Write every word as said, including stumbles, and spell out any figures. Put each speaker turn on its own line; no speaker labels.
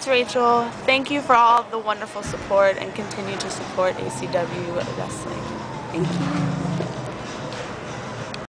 it's Rachel. Thank you for all the wonderful support and continue to support A C W Wrestling. Thank you.